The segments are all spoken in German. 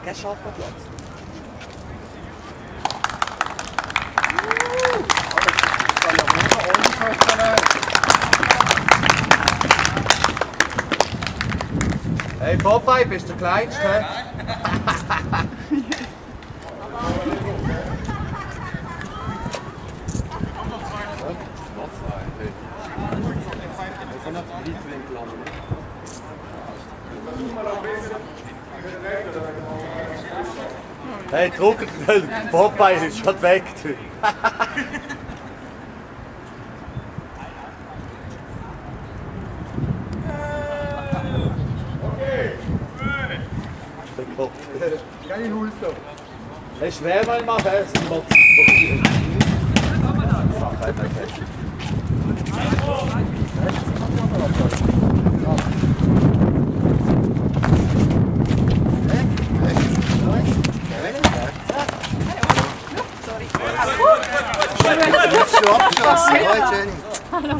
kein Schattenplatz. Hey Popeye, bist du der Kleinste? Hä? Hey, druck, Popeye ist schon weg. Keine Null so. Das ist schwer, wenn man das macht. Hallo.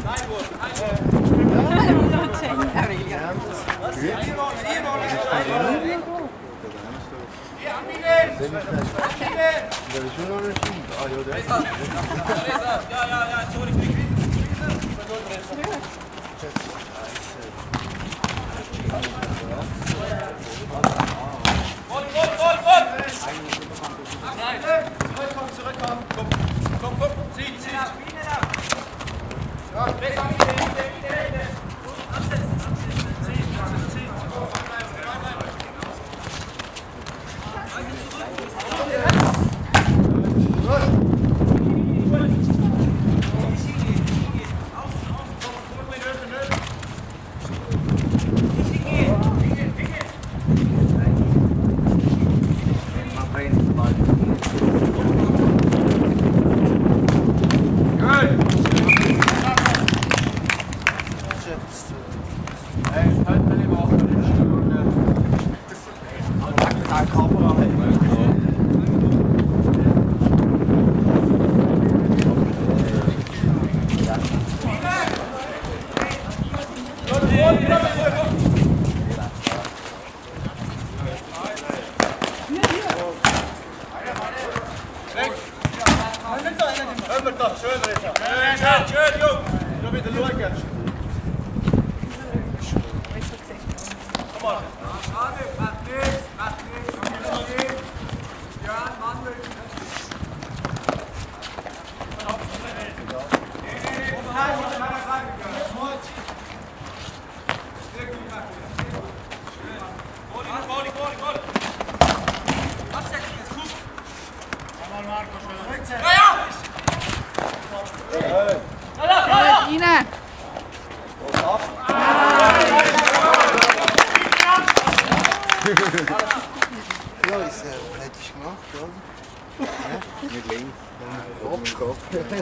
Ja, ist hätte ich gemacht, oder? Ja? Mit links. Kopf.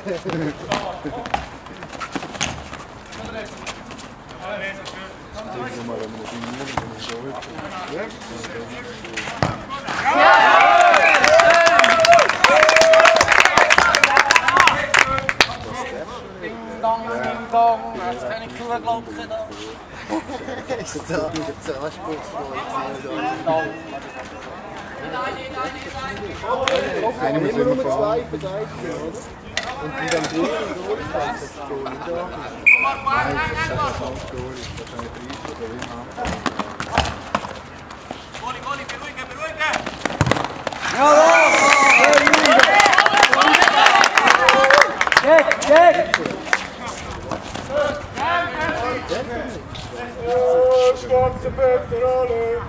Jetzt keine Kuhglocke da. Ist das anspruchsvoll? Einer muss immer nur zwei verteidigen, oder? Und die dann drüber und durchfassen, das ist Goal, oder? Nein, das ist ein Goal, ist wahrscheinlich 30 oder wie haben. Goli, beruhige! Schwarze Bötter, alle!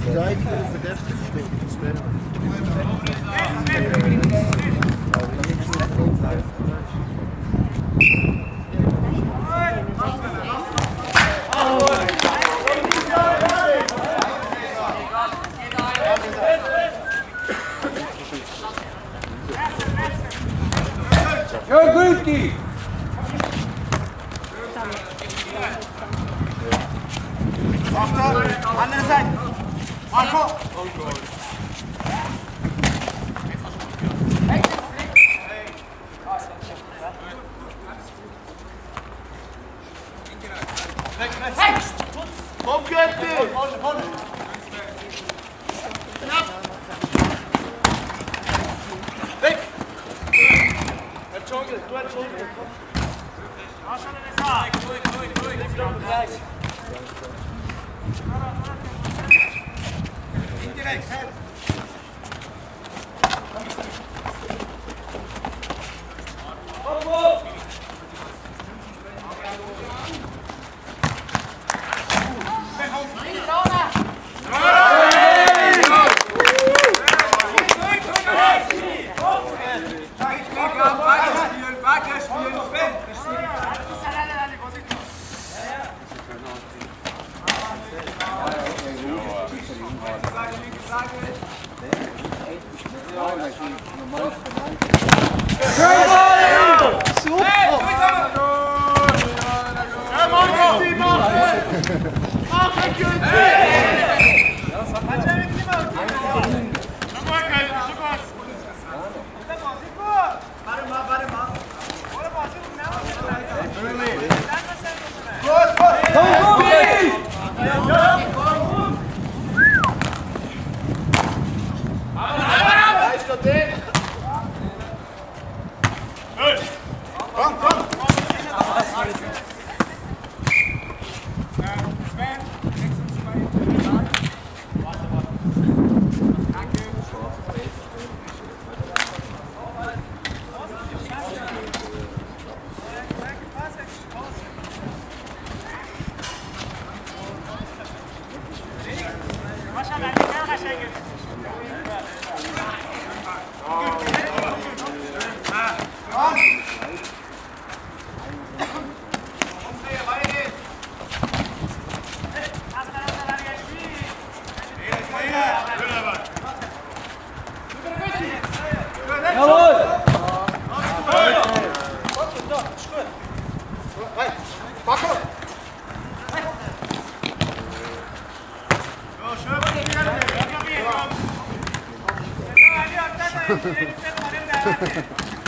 Verteidiger und Verdächtiger stimmt, das wäre. Ja, Gülti! Andere Seite. Marco. Komm, Götti! Vorne. Weg! Du Entschuldigung. Indirekt, Ha ha ha.